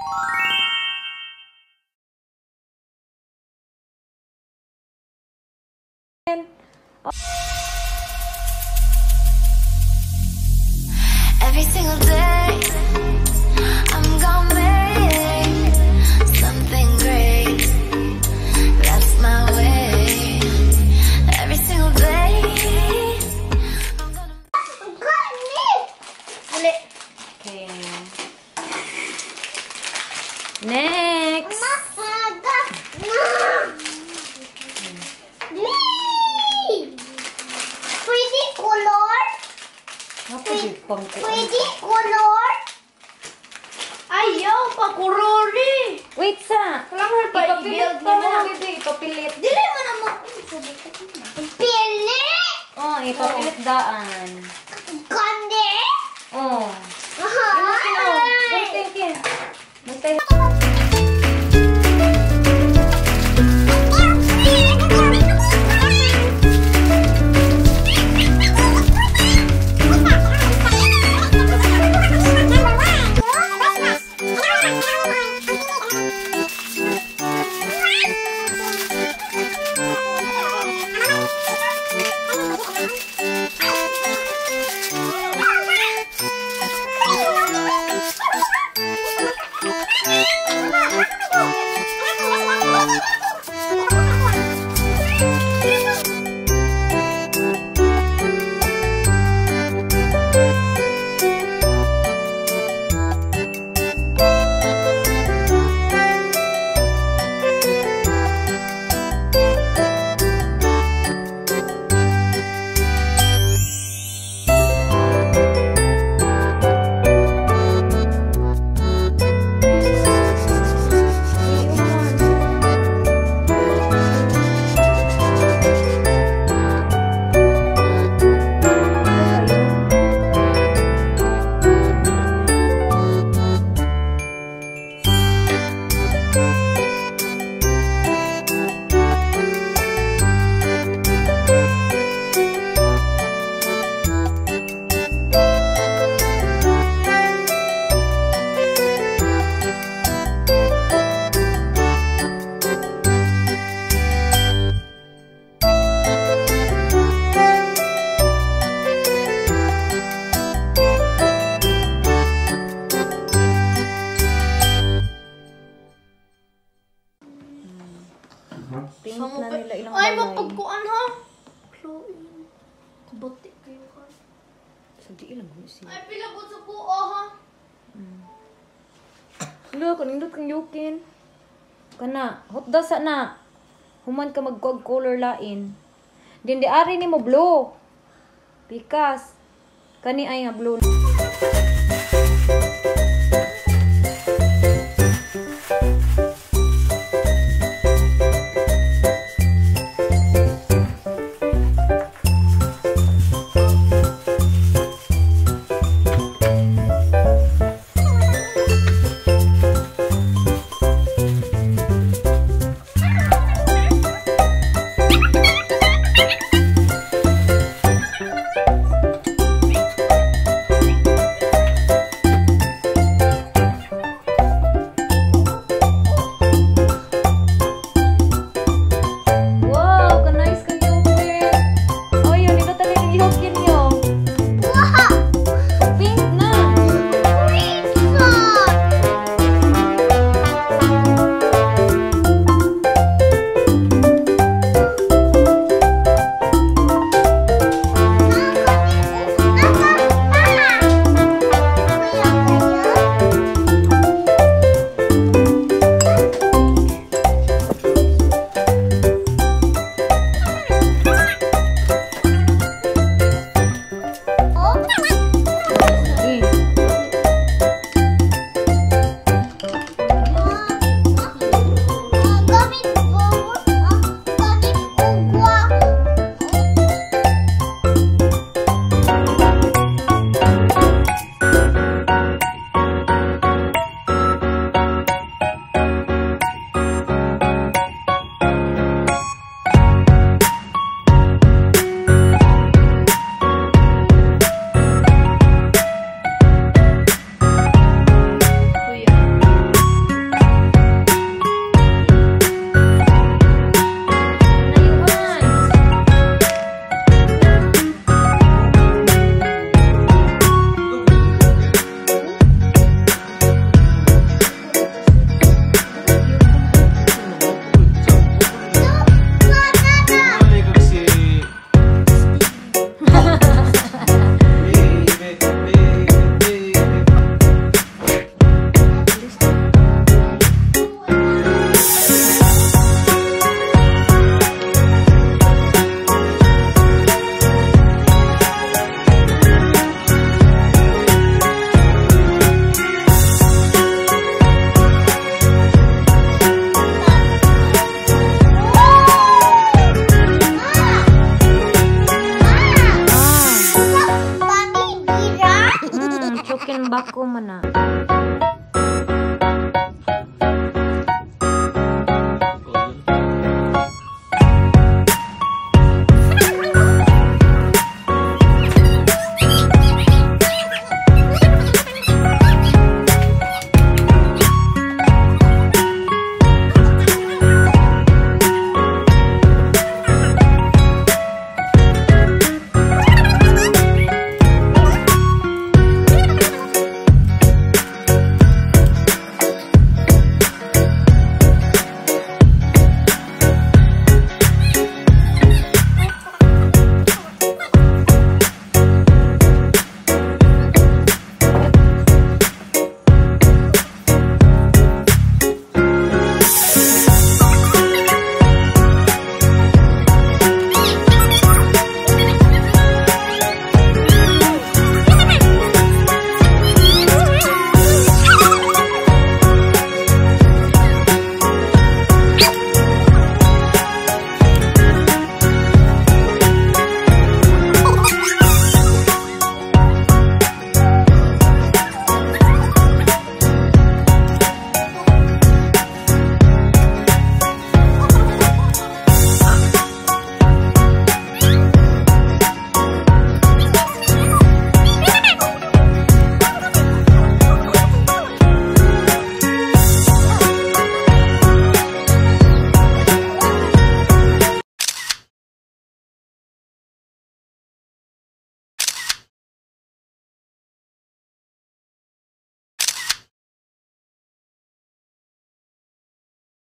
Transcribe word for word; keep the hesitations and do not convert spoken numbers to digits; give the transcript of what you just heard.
Every single day, I'm gonna make something great. That's my way. Every single day, I'm gonna. I'm gonna. Okay. Next. Pretty color. Pwede color? Ayaw, pakurori. Wait sa. Kailangan ba Ipapilit i-build pa mo? mo, bebe. Ipapilit. Dili mo na mo. Pili? Oh, ipapilit daan. Kandi? Oh. Aha. Thank you. Magtayo. Pink na nila ilang Ay, balay. mapagkuan ha. Kabuti kayo ka. So, di ilang mo siya. Ay, pilabot sa buo ha. Hello, kanindot kang yukin. Kana, hot da sa na. Human ka magkuag color lain. Din di ari ni mo blue. Pikas. Kani ay nga blue.